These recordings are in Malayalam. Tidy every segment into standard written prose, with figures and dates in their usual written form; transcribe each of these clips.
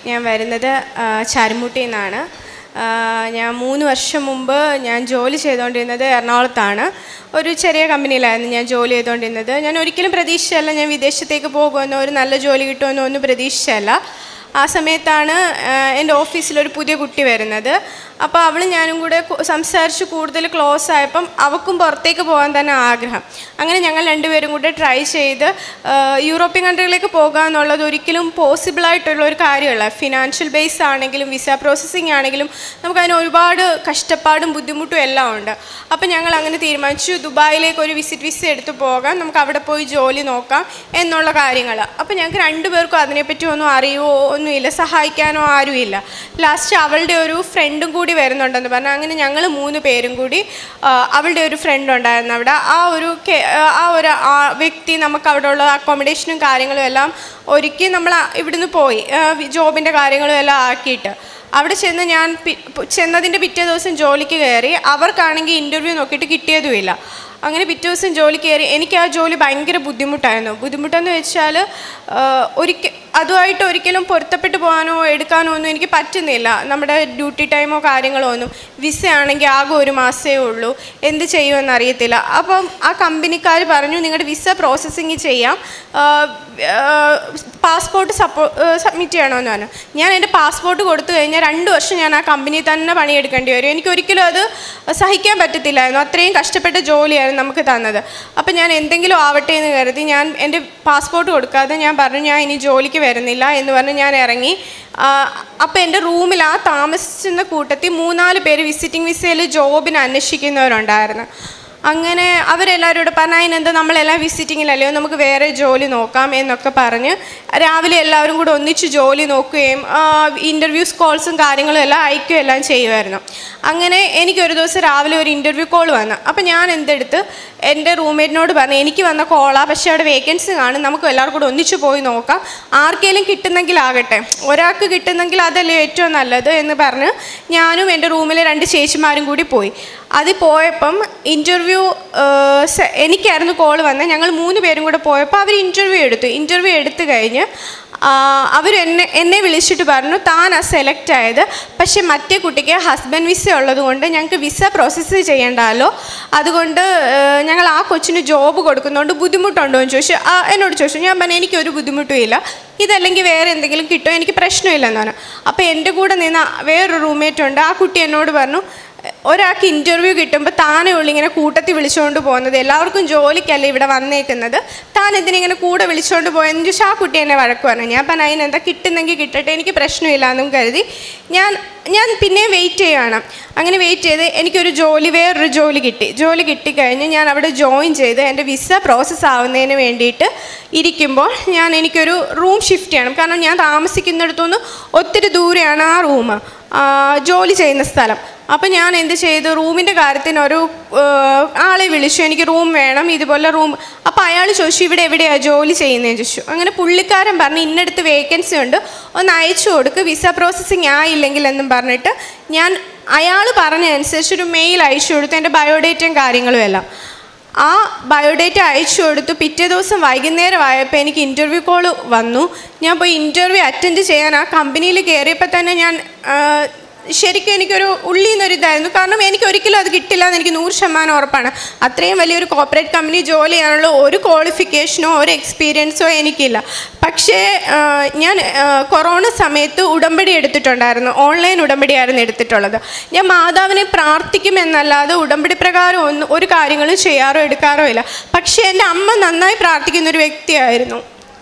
ഞാൻ വരുന്നത് ചാരുമുട്ടിയിൽ നിന്നാണ്. ഞാൻ 3 വർഷം മുമ്പ് ഞാൻ ജോലി ചെയ്തുകൊണ്ടിരുന്നത് എറണാകുളത്താണ്. ഒരു ചെറിയ കമ്പനിയിലായിരുന്നു ഞാൻ ജോലി ചെയ്തുകൊണ്ടിരുന്നത്. ഞാൻ ഒരിക്കലും പ്രതീക്ഷിച്ചല്ല ഞാൻ വിദേശത്തേക്ക് പോകുമെന്നോ ഒരു നല്ല ജോലി കിട്ടുമെന്നോ ഒന്നും പ്രതീക്ഷിച്ചല്ല. ആ സമയത്താണ് എൻ്റെ ഓഫീസിലൊരു പുതിയ കുട്ടി വരുന്നത്. അപ്പോൾ അവളും ഞാനും കൂടെ സംസാരിച്ച് കൂടുതൽ ക്ലോസ് ആയപ്പം അവൾക്കും പുറത്തേക്ക് പോകാൻ തന്നെ ആഗ്രഹം. അങ്ങനെ ഞങ്ങൾ രണ്ടുപേരും കൂടെ ട്രൈ ചെയ്ത് യൂറോപ്യൻ കൺട്രികളിലേക്ക് പോകുക എന്നുള്ളത് ഒരിക്കലും പോസിബിളായിട്ടുള്ള ഒരു കാര്യമല്ല. ഫിനാൻഷ്യൽ ബേസ് ആണെങ്കിലും വിസ പ്രോസസ്സിങ് ആണെങ്കിലും നമുക്കതിന് ഒരുപാട് കഷ്ടപ്പാടും ബുദ്ധിമുട്ടും എല്ലാം ഉണ്ട്. അപ്പോൾ ഞങ്ങൾ അങ്ങനെ തീരുമാനിച്ചു ദുബായിലേക്ക് ഒരു വിസ എടുത്ത് പോകാം, നമുക്ക് അവിടെ പോയി ജോലി നോക്കാം എന്നുള്ള കാര്യങ്ങൾ. അപ്പോൾ ഞങ്ങൾക്ക് രണ്ടുപേർക്കും അതിനെപ്പറ്റി ഒന്നും അറിയുമോ ഒന്നുമില്ല, സഹായിക്കാനോ ആരുമില്ല. ലാസ്റ്റ് അവളുടെ ഒരു ഫ്രണ്ടും കൂടി വരുന്നുണ്ടെന്ന് പറഞ്ഞു. അങ്ങനെ ഞങ്ങൾ 3 പേരും കൂടി അവളുടെ ഒരു ഫ്രണ്ട് ഉണ്ടായിരുന്നു അവിടെ. ആ ഒരു വ്യക്തി നമുക്ക് അവിടെ ഉള്ള അക്കോമഡേഷനും കാര്യങ്ങളും എല്ലാം ഒരുക്കി നമ്മൾ ഇവിടുന്ന് പോയി ജോബിൻ്റെ കാര്യങ്ങളും എല്ലാം ആക്കിയിട്ട് അവിടെ ഞാൻ ചെന്നതിൻ്റെ പിറ്റേ ദിവസം ജോലിക്ക് കയറി. അവർക്കാണെങ്കിൽ ഇൻ്റർവ്യൂ നോക്കിയിട്ട് കിട്ടിയതുമില്ല. അങ്ങനെ പിറ്റേ ദിവസം ജോലി കയറി. എനിക്ക് ആ ജോലി ഭയങ്കര ബുദ്ധിമുട്ടെന്ന് വെച്ചാൽ അതുമായിട്ട് ഒരിക്കലും പൊരുത്തപ്പെട്ട് പോകാനോ എടുക്കാനോ ഒന്നും എനിക്ക് പറ്റുന്നില്ല. നമ്മുടെ ഡ്യൂട്ടി ടൈമോ കാര്യങ്ങളോ ഒന്നും. വിസ ആണെങ്കിൽ ആകെ 1 മാസമേ ഉള്ളൂ, എന്ത് ചെയ്യുമെന്ന് അറിയത്തില്ല. അപ്പം ആ കമ്പനിക്കാർ പറഞ്ഞു നിങ്ങളുടെ വിസ പ്രോസസ്സിങ് ചെയ്യാം, പാസ്പോർട്ട് സബ്മിറ്റ് ചെയ്യണമെന്ന് പറഞ്ഞു. ഞാൻ എൻ്റെ പാസ്പോർട്ട് കൊടുത്തു കഴിഞ്ഞാൽ 2 വർഷം ഞാൻ ആ കമ്പനിയിൽ തന്നെ പണിയെടുക്കേണ്ടി വരും. എനിക്കൊരിക്കലും അത് സഹിക്കാൻ പറ്റത്തില്ലായിരുന്നു. അത്രയും കഷ്ടപ്പെട്ട ജോലിയായിരുന്നു നമുക്ക് തന്നത്. അപ്പം ഞാൻ എന്തെങ്കിലും ആവട്ടെ എന്ന് കരുതി ഞാൻ എൻ്റെ പാസ്പോർട്ട് കൊടുക്കാതെ ഞാൻ പറഞ്ഞു ഞാൻ ഇനി ജോലിക്ക് വരുന്നില്ല എന്ന് പറഞ്ഞ് ഞാൻ ഇറങ്ങി. അപ്പോൾ എൻ്റെ റൂമിൽ ആ താമസിക്കുന്ന കൂട്ടത്തിൽ 3-4 പേര് വിസിറ്റിംഗ് വിസയിൽ ജോബിന് അന്വേഷിക്കുന്നവരുണ്ടായിരുന്നു. അങ്ങനെ അവരെല്ലാവരും കൂടെ പറഞ്ഞു അതിനെന്താ നമ്മളെല്ലാം വിസിറ്റിങ്ങിലല്ലയോ, നമുക്ക് വേറെ ജോലി നോക്കാം എന്നൊക്കെ പറഞ്ഞ് രാവിലെ എല്ലാവരും കൂടെ ഒന്നിച്ച് ജോലി നോക്കുകയും ഇൻ്റർവ്യൂസ് കോൾസും കാര്യങ്ങളും എല്ലാം അയക്കുകയും എല്ലാം ചെയ്യുമായിരുന്നു. അങ്ങനെ എനിക്കൊരു ദിവസം രാവിലെ ഒരു ഇൻ്റർവ്യൂ കോൾ വന്നു. അപ്പം ഞാൻ എന്തെടുത്ത് എൻ്റെ റൂംമേറ്റിനോട് പറഞ്ഞു എനിക്ക് വന്ന കോളാണ്, പക്ഷേ അവിടെ വേക്കൻസി കാണും, നമുക്ക് എല്ലാവർക്കും കൂടെ ഒന്നിച്ച് പോയി നോക്കാം, ആർക്കെങ്കിലും കിട്ടുന്നെങ്കിലാകട്ടെ, ഒരാൾക്ക് കിട്ടുന്നെങ്കിൽ അതല്ലേ ഏറ്റവും നല്ലത് എന്ന് പറഞ്ഞ് ഞാനും എൻ്റെ റൂമിലെ 2 ചേച്ചിമാരും കൂടി പോയി. അതിൽ പോയപ്പം ഇൻ്റർവ്യൂ എനിക്കായിരുന്നു കോൾ വന്നത്. ഞങ്ങൾ 3 പേരും കൂടെ പോയപ്പോൾ അവർ ഇൻ്റർവ്യൂ എടുത്തു കഴിഞ്ഞ് അവർ എന്നെ വിളിച്ചിട്ട് പറഞ്ഞു താനാ സെലക്ട് ആയത്, പക്ഷേ മറ്റേ കുട്ടിക്ക് ഹസ്ബൻഡ് വിസ ഉള്ളത് കൊണ്ട് ഞങ്ങൾക്ക് വിസ പ്രോസസ്സ് ചെയ്യേണ്ടല്ലോ, അതുകൊണ്ട് ഞങ്ങൾ ആ കൊച്ചിന് ജോബ് കൊടുക്കുന്നതുകൊണ്ട് ബുദ്ധിമുട്ടുണ്ടോ എന്ന് എന്നോട് ചോദിച്ചു. ഞാൻ പറഞ്ഞു എനിക്കൊരു ബുദ്ധിമുട്ടും ഇല്ല, ഇതല്ലെങ്കിൽ വേറെ എന്തെങ്കിലും കിട്ടുമോ, എനിക്ക് പ്രശ്നമില്ലെന്ന് പറഞ്ഞു. അപ്പോൾ എൻ്റെ കൂടെ നിന്ന് വേറൊരു റൂംമേറ്റ് ഉണ്ട്. ആ കുട്ടി എന്നോട് പറഞ്ഞു ഒരാൾക്ക് ഇൻ്റർവ്യൂ കിട്ടുമ്പോൾ താനേ ഉള്ളു ഇങ്ങനെ കൂട്ടത്തിൽ വിളിച്ചുകൊണ്ട് പോകുന്നത്, എല്ലാവർക്കും ജോലിക്കല്ലേ ഇവിടെ വന്നേക്കുന്നത്, താൻ എന്തിനിങ്ങനെ കൂടെ വിളിച്ചുകൊണ്ട് പോയെന്ന് ചോദിച്ചാൽ ആ കുട്ടി എന്നെ വഴക്ക് പറഞ്ഞു. ഞാൻ പറഞ്ഞു അതിനെന്താ, കിട്ടുന്നെങ്കിൽ കിട്ടട്ടെ, എനിക്ക് പ്രശ്നമില്ല എന്നും കരുതി ഞാൻ പിന്നെയും വെയിറ്റ് ചെയ്യുകയാണ്. അങ്ങനെ വെയിറ്റ് ചെയ്ത് എനിക്കൊരു വേറൊരു ജോലി കിട്ടിക്കഴിഞ്ഞ് ഞാൻ അവിടെ ജോയിൻ ചെയ്ത് എൻ്റെ വിസ പ്രോസസ്സ് ആവുന്നതിന് വേണ്ടിയിട്ട് ഇരിക്കുമ്പോൾ എനിക്കൊരു റൂം ഷിഫ്റ്റ് ചെയ്യണം. കാരണം ഞാൻ താമസിക്കുന്നിടത്തുനിന്ന് ഒത്തിരി ദൂരെയാണ് ആ റൂം, ജോലി ചെയ്യുന്ന സ്ഥലം. അപ്പം ഞാൻ എന്ത് ചെയ്തു, റൂമിൻ്റെ കാര്യത്തിനൊരു ആളെ വിളിച്ചു, എനിക്ക് റൂം വേണം, ഇതുപോലെ റൂം. അപ്പോൾ അയാൾ ചോദിച്ചു ഇവിടെ എവിടെയാണ് ജോലി ചെയ്യുന്നതെന്ന് ചോദിച്ചു. അങ്ങനെ പുള്ളിക്കാരൻ പറഞ്ഞു ഇന്നടുത്ത് വേക്കൻസി ഉണ്ട്, ഒന്ന് അയച്ചു കൊടുക്ക്, വിസ പ്രോസസ്സിങ് ആയില്ലെങ്കിൽ എന്നും പറഞ്ഞിട്ട് അയാൾ പറഞ്ഞതനുസരിച്ചൊരു മെയിൽ അയച്ചു കൊടുത്തു, എൻ്റെ ബയോഡേറ്റയും കാര്യങ്ങളും എല്ലാം. ആ ബയോഡേറ്റ അയച്ചു കൊടുത്തു. പിറ്റേ ദിവസം വൈകുന്നേരം ആയപ്പോൾ എനിക്ക് ഇൻ്റർവ്യൂ കോൾ വന്നു. ഞാൻ പോയി ഇൻ്റർവ്യൂ അറ്റൻഡ് ചെയ്യാൻ ആ കമ്പനിയിൽ കയറിയപ്പോൾ തന്നെ ശരിക്കും എനിക്കൊരു ഉള്ളിൽ നിന്നൊരിതായിരുന്നു. കാരണം എനിക്കൊരിക്കലും അത് കിട്ടില്ല എന്ന് എനിക്ക് 100% ഉറപ്പാണ്. അത്രയും വലിയൊരു കോർപ്പറേറ്റ് കമ്പനി ജോലി ചെയ്യാനുള്ള ഒരു ക്വാളിഫിക്കേഷനോ ഒരു എക്സ്പീരിയൻസോ എനിക്കില്ല. പക്ഷേ ഞാൻ കൊറോണ സമയത്ത് ഉടമ്പടി എടുത്തിട്ടുണ്ടായിരുന്നു, ഓൺലൈൻ ഉടമ്പടിയായിരുന്നു എടുത്തിട്ടുള്ളത്. ഞാൻ മാതാവിനെ പ്രാർത്ഥിക്കുമെന്നല്ലാതെ ഉടമ്പടി പ്രകാരം ഒരു കാര്യങ്ങളും ചെയ്യാറോ എടുക്കാറോ ഇല്ല. പക്ഷേ എൻ്റെ അമ്മ നന്നായി പ്രാർത്ഥിക്കുന്നൊരു വ്യക്തിയായിരുന്നു.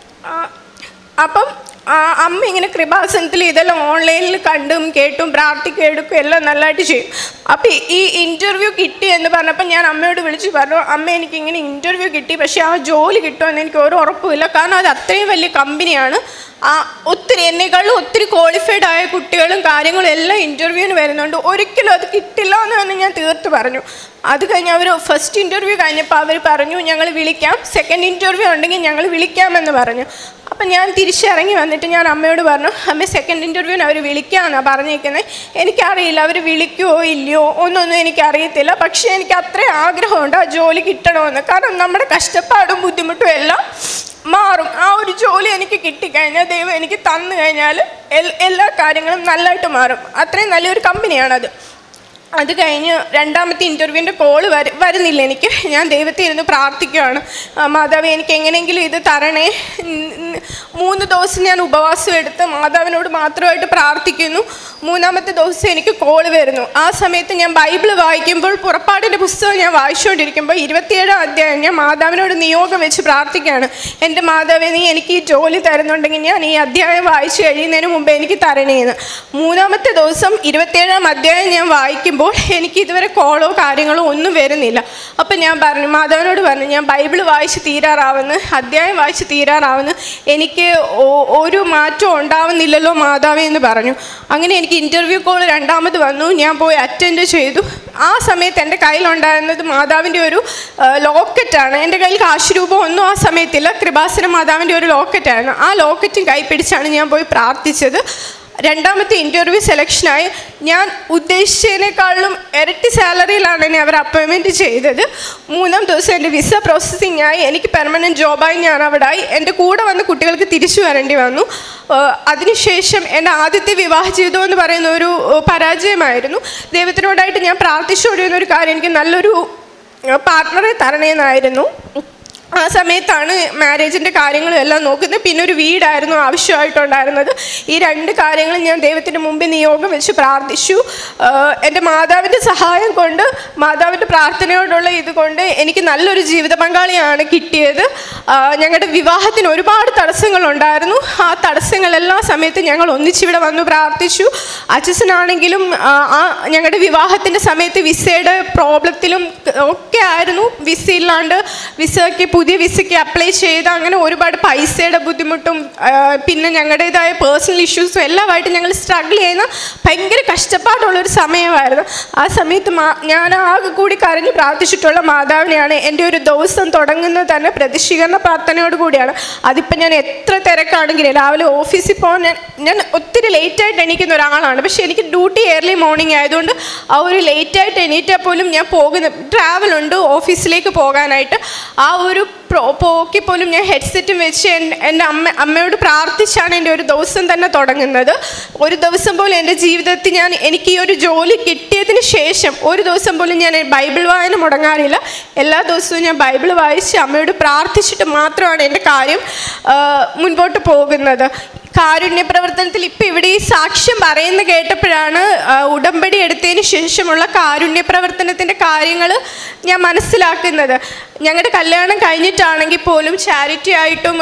അപ്പം അമ്മ ഇങ്ങനെ കൃപാസനത്തിൽ ഇതെല്ലാം ഓൺലൈനിൽ കണ്ടും കേട്ടും പ്രാർത്ഥിക്കും എടുക്കും എല്ലാം നല്ലതായിട്ട് ചെയ്യും. അപ്പോൾ ഈ ഇൻ്റർവ്യൂ കിട്ടി എന്ന് പറഞ്ഞപ്പോൾ ഞാൻ അമ്മയോട് വിളിച്ച് പറഞ്ഞു അമ്മ എനിക്കിങ്ങനെ ഇൻ്റർവ്യൂ കിട്ടി, പക്ഷേ ആ ജോലി കിട്ടുമെന്ന് എനിക്ക് ഒരു ഉറപ്പുമില്ല. കാരണം അത് അത്രയും വലിയ കമ്പനിയാണ്, എന്നെക്കാളും ഒത്തിരി ക്വാളിഫൈഡ് ആയ കുട്ടികളും കാര്യങ്ങളും എല്ലാം ഇൻ്റർവ്യൂവിന് വരുന്നുണ്ട്, ഒരിക്കലും അത് കിട്ടില്ല എന്ന് തന്നെ ഞാൻ തീർത്ത് പറഞ്ഞു. അത് കഴിഞ്ഞ് അവർ ഫസ്റ്റ് ഇൻ്റർവ്യൂ കഴിഞ്ഞപ്പോൾ അവർ പറഞ്ഞു ഞങ്ങൾ വിളിക്കാം, സെക്കൻഡ് ഇൻ്റർവ്യൂ ഉണ്ടെങ്കിൽ ഞങ്ങൾ വിളിക്കാമെന്ന് പറഞ്ഞു. അപ്പം ഞാൻ തിരിച്ചിറങ്ങി വന്നിട്ട് ഞാൻ അമ്മയോട് പറഞ്ഞു അമ്മ സെക്കൻഡ് ഇൻ്റർവ്യൂവിന് അവർ വിളിക്കാമെന്നാണ് പറഞ്ഞിരിക്കുന്നത്, എനിക്കറിയില്ല അവർ വിളിക്കുമോ ഇല്ലയോ ഒന്നൊന്നും എനിക്കറിയത്തില്ല, പക്ഷേ എനിക്ക് അത്രയും ആഗ്രഹമുണ്ട് ആ ജോലി കിട്ടണമെന്ന്. കാരണം നമ്മുടെ കഷ്ടപ്പാടും ബുദ്ധിമുട്ടും എല്ലാം മാറും. ആ ഒരു ജോലി എനിക്ക് കിട്ടിക്കഴിഞ്ഞാൽ, ദൈവം എനിക്ക് തന്നു കഴിഞ്ഞാൽ എല്ലാ കാര്യങ്ങളും നല്ലതായിട്ട് മാറും. അത്രയും നല്ലൊരു കമ്പനിയാണത്. അത് കഴിഞ്ഞ് രണ്ടാമത്തെ ഇൻ്റർവ്യൂവിൻ്റെ കോള് വരുന്നില്ല എനിക്ക്. ഞാൻ ദൈവത്തെ ഇരുന്ന് പ്രാർത്ഥിക്കുകയാണ്, മാതാവേ എനിക്ക് എങ്ങനെയെങ്കിലും ഇത് തരണേ. 3 ദിവസം ഞാൻ ഉപവാസം എടുത്ത് മാതാവിനോട് മാത്രമായിട്ട് പ്രാർത്ഥിക്കുന്നു. 3-ാമത്തെ ദിവസം എനിക്ക് കോള് വരുന്നു. ആ സമയത്ത് ഞാൻ ബൈബിൾ വായിക്കുമ്പോൾ, പുറപ്പാടിൻ്റെ പുസ്തകം ഞാൻ വായിച്ചുകൊണ്ടിരിക്കുമ്പോൾ 27-ാം അധ്യായം ഞാൻ മാതാവിനോട് നിയോഗം വെച്ച് പ്രാർത്ഥിക്കുകയാണ്. എൻ്റെ മാതാവേ, നീ എനിക്ക് ഈ ജോലി തരുന്നുണ്ടെങ്കിൽ ഞാൻ ഈ അധ്യായം വായിച്ചു കഴിയുന്നതിന് മുമ്പ് എനിക്ക് തരണേന്ന്. 3-ാമത്തെ ദിവസം 27-ാം അധ്യായം ഞാൻ വായിക്കുമ്പോൾ എനിക്ക് ഇതുവരെ കോളോ കാര്യങ്ങളോ ഒന്നും വരുന്നില്ല. അപ്പം ഞാൻ പറഞ്ഞു, മാതാവിനോട് പറഞ്ഞു, ഞാൻ ബൈബിൾ വായിച്ച് തീരാറാവുന്നു, അധ്യായം വായിച്ച് തീരാറാവുന്നു, എനിക്ക് ഒരു മാറ്റവും ഉണ്ടാവുന്നില്ലല്ലോ മാതാവേ എന്ന് പറഞ്ഞു. അങ്ങനെ എനിക്ക് ഇൻ്റർവ്യൂ കോൾ രണ്ടാമത് വന്നു. ഞാൻ പോയി അറ്റൻഡ് ചെയ്തു. ആ സമയത്ത് എൻ്റെ കയ്യിലുണ്ടായിരുന്നത് മാതാവിൻ്റെ ഒരു ലോക്കറ്റാണ്. എൻ്റെ കയ്യിൽ കാശ് രൂപ ഒന്നും ആ സമയത്തില്ല. കൃപാസന മാതാവിൻ്റെ ഒരു ലോക്കറ്റായിരുന്നു. ആ ലോക്കറ്റും കൈ പിടിച്ചാണ് ഞാൻ പോയി പ്രാർത്ഥിച്ചത്. രണ്ടാമത്തെ ഇൻ്റർവ്യൂ സെലക്ഷനായി. ഞാൻ ഉദ്ദേശിച്ചതിനേക്കാളും ഇരട്ടി സാലറിയിലാണ് എന്നെ അവർ അപ്പോയിൻമെൻറ്റ് ചെയ്തത്. 3-ാം ദിവസം എൻ്റെ വിസ പ്രോസസ്സിംഗ് ആയി. എനിക്ക് പെർമനൻറ്റ് ജോബായി ഞാൻ അവിടെ ആയി. എൻ്റെ കൂടെ വന്ന കുട്ടികൾക്ക് തിരിച്ചു വരേണ്ടി വന്നു. അതിനുശേഷം എൻ്റെ ആദ്യത്തെ വിവാഹ ജീവിതം എന്ന് പറയുന്ന ഒരു പരാജയമായിരുന്നു. ദൈവത്തിനോടായിട്ട് ഞാൻ പ്രാർത്ഥിച്ചുകൊണ്ടിരുന്ന ഒരു കാര്യം, എനിക്ക് നല്ലൊരു പാർട്ട്ണറെ തരണേന്നായിരുന്നു. ആ സമയത്താണ് മാരേജിൻ്റെ കാര്യങ്ങളും എല്ലാം നോക്കുന്നത്. പിന്നെ ഒരു വീടായിരുന്നു ആവശ്യമായിട്ടുണ്ടായിരുന്നത്. ഈ 2 കാര്യങ്ങളും ഞാൻ ദൈവത്തിന് മുമ്പിൽ നിയോഗം വെച്ച് പ്രാർത്ഥിച്ചു. എൻ്റെ മാതാവിൻ്റെ സഹായം കൊണ്ട്, മാതാവിൻ്റെ പ്രാർത്ഥനയോടുള്ള ഇതുകൊണ്ട് എനിക്ക് നല്ലൊരു ജീവിത പങ്കാളിയാണ് കിട്ടിയത്. ഞങ്ങളുടെ വിവാഹത്തിന് ഒരുപാട് തടസ്സങ്ങളുണ്ടായിരുന്നു. ആ തടസ്സങ്ങളെല്ലാ സമയത്തും ഞങ്ങൾ ഒന്നിച്ചിവിടെ വന്ന് പ്രാർത്ഥിച്ചു. അച്ഛനാണെങ്കിലും ഞങ്ങളുടെ വിവാഹത്തിൻ്റെ സമയത്ത് വിസയുടെ പ്രോബ്ലത്തിലും ഒക്കെ ആയിരുന്നു. വിസ ഇല്ലാണ്ട് വിസയ്ക്ക് പുതിയ വിസയ്ക്ക് അപ്ലൈ ചെയ്ത് അങ്ങനെ ഒരുപാട് പൈസയുടെ ബുദ്ധിമുട്ടും പിന്നെ ഞങ്ങളുടേതായ പേഴ്സണൽ ഇഷ്യൂസും എല്ലാമായിട്ട് ഞങ്ങൾ സ്ട്രഗിൾ ചെയ്യുന്ന ഭയങ്കര കഷ്ടപ്പാടുള്ളൊരു സമയമായിരുന്നു. ആ സമയത്ത് ഞാൻ ആകെ കൂടി കരഞ്ഞ് പ്രാർത്ഥിച്ചിട്ടുള്ള മാതാവിനെയാണ്. എൻ്റെ ഒരു ദിവസം തുടങ്ങുന്നത് തന്നെ പ്രതിഷ്ഠീകരണ പ്രാർത്ഥനയോട് കൂടിയാണ്. അതിപ്പോൾ ഞാൻ എത്ര തിരക്കാണെങ്കിലും രാവിലെ ഓഫീസിൽ പോകാൻ ഞാൻ ഒത്തിരി ലേറ്റായിട്ട് എണീക്കുന്ന ഒരാളാണ്. പക്ഷേ എനിക്ക് ഡ്യൂട്ടി ഏർലി മോർണിംഗ് ആയതുകൊണ്ട് ആ ഒരു ലേറ്റായിട്ട് എണീറ്റാൽ പോലും ഞാൻ ട്രാവലുണ്ട് ഓഫീസിലേക്ക് പോകാനായിട്ട്. ആ ഒരു പോക്കി പോലും ഞാൻ ഹെഡ്സെറ്റും വെച്ച് എൻ്റെ അമ്മയോട് പ്രാർത്ഥിച്ചാണ് എൻ്റെ ഒരു ദിവസം തന്നെ തുടങ്ങുന്നത്. ഒരു ദിവസം പോലും എൻ്റെ ജീവിതത്തിൽ എനിക്ക് ഈ ഒരു ജോലി കിട്ടിയതിന് ശേഷം ഒരു ദിവസം പോലും ഞാൻ ബൈബിൾ വായന മുടങ്ങാറില്ല. എല്ലാ ദിവസവും ഞാൻ ബൈബിൾ വായിച്ച് അമ്മയോട് പ്രാർത്ഥിച്ചിട്ട് മാത്രമാണ് എൻ്റെ കാര്യം മുൻപോട്ട് പോകുന്നത്. കാരുണ്യ പ്രവർത്തനത്തിൽ ഇപ്പം ഇവിടെ ഈ സാക്ഷ്യം പറയുന്ന കേട്ടപ്പോഴാണ് ഉടമ്പടി എടുത്തതിന് ശേഷമുള്ള കാരുണ്യ പ്രവർത്തനത്തിൻ്റെ കാര്യങ്ങൾ ഞാൻ മനസ്സിലാക്കുന്നത്. ഞങ്ങളുടെ കല്യാണം കഴിഞ്ഞിട്ടാണെങ്കിൽ പോലും ചാരിറ്റി ആയിട്ടും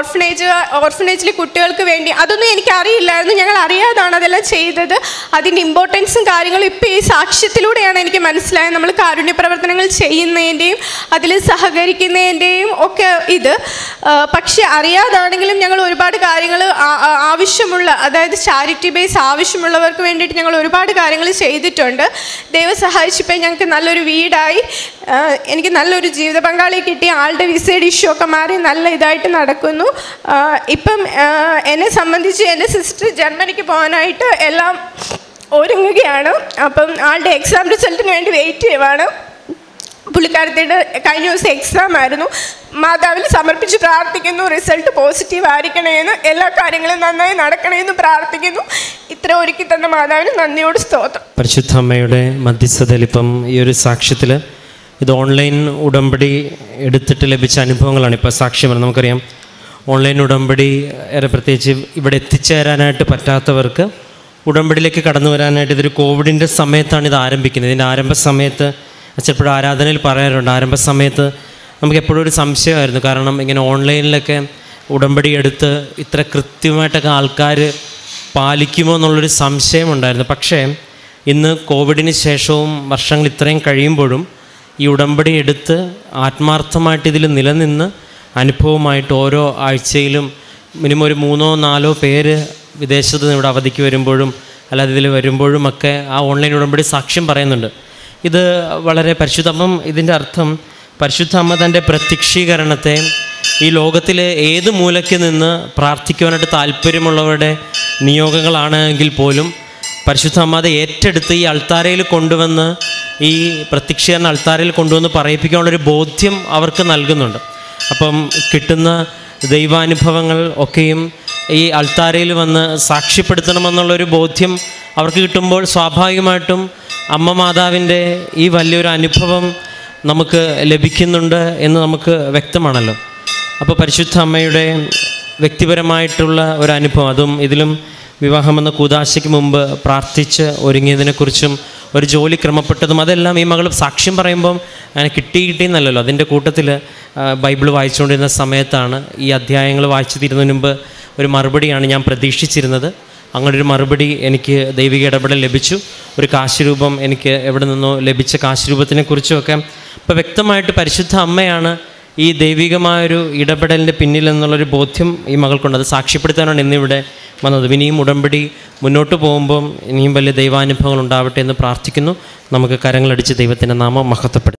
ഓർഫനേജിലെ കുട്ടികൾക്ക് വേണ്ടി അതൊന്നും എനിക്കറിയില്ലായിരുന്നു. ഞങ്ങൾ അറിയാതാണ് അതെല്ലാം ചെയ്തത്. അതിൻ്റെ ഇമ്പോർട്ടൻസും കാര്യങ്ങളും ഇപ്പോൾ ഈ സാക്ഷ്യത്തിലൂടെയാണ് എനിക്ക് മനസ്സിലായത്. നമ്മൾ കാരുണ്യ പ്രവർത്തനങ്ങൾ ചെയ്യുന്നതിൻ്റെയും അതിൽ സഹകരിക്കുന്നതിൻ്റെയും ഒക്കെ ഇത്. പക്ഷെ അറിയാതാണെങ്കിലും ഞങ്ങൾ ഒരുപാട് കാര്യങ്ങൾ ആവശ്യമുള്ള, അതായത് ചാരിറ്റി ബേസ് ആവശ്യമുള്ളവർക്ക് വേണ്ടിയിട്ട് ഞങ്ങൾ ഒരുപാട് കാര്യങ്ങൾ ചെയ്തിട്ടുണ്ട്. ദൈവം സഹായിച്ചപ്പോൾ ഞങ്ങൾക്ക് നല്ലൊരു വീടായി, എനിക്ക് നല്ലൊരു ജീവിത പങ്കാളിയെ കിട്ടി, ആളുടെ വിസയുടെ ഇഷ്യൂ ഒക്കെ മാറി നല്ല ഇതായിട്ട് നടക്കുന്നു. ഇപ്പം എന്നെ സംബന്ധിച്ച് എൻ്റെ സിസ്റ്റർ ജർമ്മനിക്ക് പോകാനായിട്ട് എല്ലാം ഒരുങ്ങുകയാണ്. അപ്പം ആളുടെ എക്സാം റിസൾട്ടിന് വേണ്ടി വെയിറ്റ് ചെയ്യുവാണ്. പുള്ളിക്കാരത്തിയുടെ കഴിഞ്ഞ ദിവസം എക്സാം ആയിരുന്നു. മാതാവിൽ സമർപ്പിച്ച് പ്രാർത്ഥിക്കുന്നു, റിസൾട്ട് പോസിറ്റീവ് ആയിരിക്കണേന്ന്, എല്ലാ കാര്യങ്ങളും നന്നായി നടക്കണേന്ന് പ്രാർത്ഥിക്കുന്നു. ഇത്ര ഒരുക്കി തന്ന മാതാവിന് നന്ദിയോട് സ്തോത്രം. പരിശുദ്ധ അമ്മയുടെ മധ്യസ്ഥതയിൽ ഇപ്പം ഈ ഒരു സാക്ഷ്യത്തിൽ ഇത് ഓൺലൈൻ ഉടമ്പടി എടുത്തിട്ട് ലഭിച്ച അനുഭവങ്ങളാണ് ഇപ്പോൾ സാക്ഷ്യം. നമുക്കറിയാം ഓൺലൈൻ ഉടമ്പടി പ്രത്യേകിച്ച് ഇവിടെ എത്തിച്ചേരാനായിട്ട് പറ്റാത്തവർക്ക് ഉടമ്പടിയിലേക്ക് കടന്നു വരാനായിട്ട് ഇതൊരു കോവിഡിൻ്റെ സമയത്താണ് ഇത് ആരംഭിക്കുന്നത്. ഇതിൻ്റെ ആരംഭ സമയത്ത് ചിലപ്പോഴും ആരാധനയിൽ പറയാറുണ്ട്, ആരംഭ സമയത്ത് നമുക്ക് എപ്പോഴും ഒരു സംശയമായിരുന്നു. കാരണം ഇങ്ങനെ ഓൺലൈനിലൊക്കെ ഉടമ്പടി എടുത്ത് ഇത്ര കൃത്യമായിട്ടൊക്കെ ആൾക്കാർ പാലിക്കുമോ എന്നുള്ളൊരു സംശയമുണ്ടായിരുന്നു. പക്ഷേ ഇന്ന് കോവിഡിന് ശേഷവും വർഷങ്ങൾ ഇത്രയും കഴിയുമ്പോഴും ഈ ഉടമ്പടി എടുത്ത് ആത്മാർത്ഥമായിട്ട് ഇതിൽ നിലനിന്ന് അനുഭവമായിട്ട് ഓരോ ആഴ്ചയിലും മിനിമം ഒരു 3-4 പേര് വിദേശത്ത് നിന്ന് ഇവിടെ അവധിക്ക് വരുമ്പോഴും അല്ലാതെ ഇതിൽ വരുമ്പോഴുമൊക്കെ ആ ഓൺലൈൻ ഉടമ്പടി സാക്ഷ്യം പറയുന്നുണ്ട്. ഇത് വളരെ പരിശുദ്ധം. ഇതിൻ്റെ അർത്ഥം പരിശുദ്ധ അമ്മ തൻ്റെ പ്രത്യക്ഷീകരണത്തെ ഈ ലോകത്തിലെ ഏത് മൂലയ്ക്ക് നിന്ന് പ്രാർത്ഥിക്കുവാനായിട്ട് താല്പര്യമുള്ളവരുടെ നിയോഗങ്ങളാണെങ്കിൽ പോലും പരിശുദ്ധ അമ്മ അത് ഏറ്റെടുത്ത് ഈ അൾത്താരയിൽ കൊണ്ടുവന്ന് ഈ പ്രത്യക്ഷീകരണ അൾത്താരയിൽ കൊണ്ടുവന്ന് പറയിപ്പിക്കാനുള്ളൊരു ബോധ്യം അവർക്ക് നൽകുന്നുണ്ട്. അപ്പം കിട്ടുന്ന ദൈവാനുഭവങ്ങൾ ഒക്കെയും ഈ അൾത്താരയിൽ വന്ന് സാക്ഷ്യപ്പെടുത്തണമെന്നുള്ളൊരു ബോധ്യം അവർക്ക് കിട്ടുമ്പോൾ സ്വാഭാവികമായിട്ടും അമ്മ മാതാവിൻ്റെ ഈ വലിയൊരു അനുഭവം നമുക്ക് ലഭിക്കുന്നുണ്ട് എന്ന് നമുക്ക് വ്യക്തമാണല്ലോ. അപ്പോൾ പരിശുദ്ധ അമ്മയുടെ വ്യക്തിപരമായിട്ടുള്ള ഒരു അനുഭവം, അതും ഇതിലും വിവാഹമെന്ന കൂദാശയ്ക്ക് മുമ്പ് പ്രാർത്ഥിച്ച് ഒരുങ്ങിയതിനെക്കുറിച്ചും ഒരു ജോലി ക്രമപ്പെട്ടതും അതെല്ലാം ഈ മകൾ സാക്ഷ്യം പറയുമ്പം അങ്ങനെ കിട്ടിയെന്നല്ലല്ലോ. അതിൻ്റെ കൂട്ടത്തിൽ ബൈബിൾ വായിച്ചുകൊണ്ടിരുന്ന സമയത്താണ് ഈ അധ്യായങ്ങൾ വായിച്ചു തീരുന്നതിന് മുമ്പ് ഒരു മറുപടിയാണ് ഞാൻ പ്രതീക്ഷിച്ചിരുന്നത്. അങ്ങനൊരു മറുപടി എനിക്ക് ദൈവിക ഇടപെടൽ ലഭിച്ചു. ഒരു കാശുരൂപം എനിക്ക് എവിടെ നിന്നോ ലഭിച്ച കാശുരൂപത്തിനെക്കുറിച്ചുമൊക്കെ ഇപ്പോൾ വ്യക്തമായിട്ട് പരിശുദ്ധ അമ്മയാണ് ഈ ദൈവികമായൊരു ഇടപെടലിൻ്റെ പിന്നിൽ എന്നുള്ളൊരു ബോധ്യം ഈ മകൾക്കുണ്ട്. അത് സാക്ഷ്യപ്പെടുത്താനാണ് ഇന്നിവിടെ വന്നത്. ഇനിയും ഉടമ്പടി മുന്നോട്ട് പോകുമ്പം ഇനിയും വലിയ ദൈവാനുഭവങ്ങൾ ഉണ്ടാവട്ടെ എന്ന് പ്രാർത്ഥിക്കുന്നു. നമുക്ക് കരങ്ങളടിച്ച് ദൈവത്തിൻ്റെ നാമം മഹത്വപ്പെടുത്താം.